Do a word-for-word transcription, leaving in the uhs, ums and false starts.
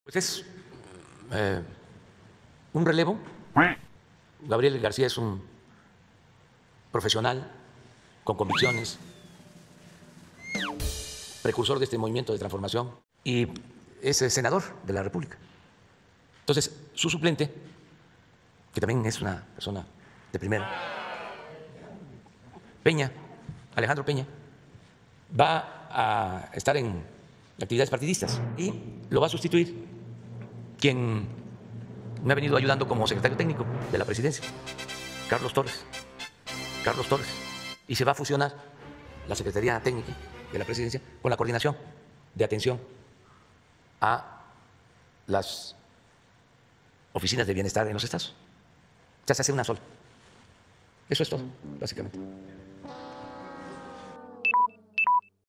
Pues es eh, un relevo. Gabriel García es un profesional con convicciones, precursor de este movimiento de transformación y es senador de la República. Entonces, su suplente, que también es una persona de primera, Peña, Alejandro Peña, va a estar en actividades partidistas y lo va a sustituir quien me ha venido ayudando como secretario técnico de la presidencia, Carlos Torres. Carlos Torres. Y se va a fusionar la Secretaría Técnica de la Presidencia con la coordinación de atención a las oficinas de bienestar en los estados. Ya se hace una sola. Eso es todo, básicamente.